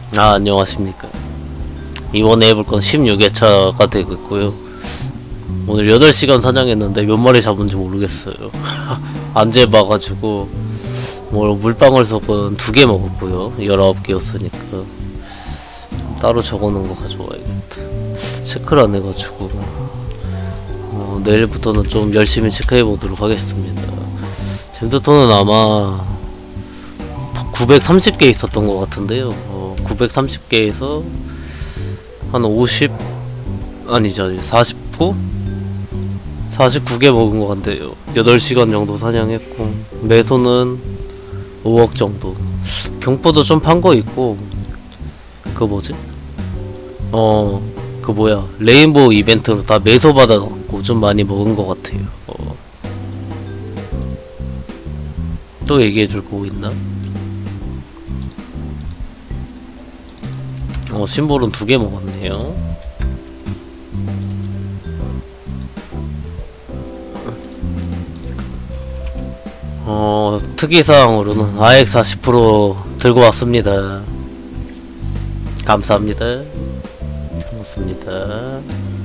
아, 안녕하십니까. 이번에 해볼 건 16회차가 되겠고요. 오늘 8시간 사냥했는데 몇 마리 잡은지 모르겠어요. 안 재봐가지고 뭐 물방울석은 2개 먹었고요. 19개였으니까 따로 적어놓은 거 가져와야겠다. 체크를 안 해가지고 내일부터는 좀 열심히 체크해보도록 하겠습니다. 잼드톤은 아마 930개 있었던 것 같은데요. 930개에서 한 50, 아니죠, 49? 49개 먹은 것 같은데요. 8시간 정도 사냥했고, 매소는 5억 정도. 경포도 좀 판 거 있고, 그 뭐지? 그 뭐야, 레인보우 이벤트로 다 매소 받아갖고 좀 많이 먹은 것 같아요. 또 얘기해줄 거 있나? 심볼은 2개 먹었네요. 특이사항으로는 아엑 40% 들고 왔습니다. 감사합니다. 고맙습니다.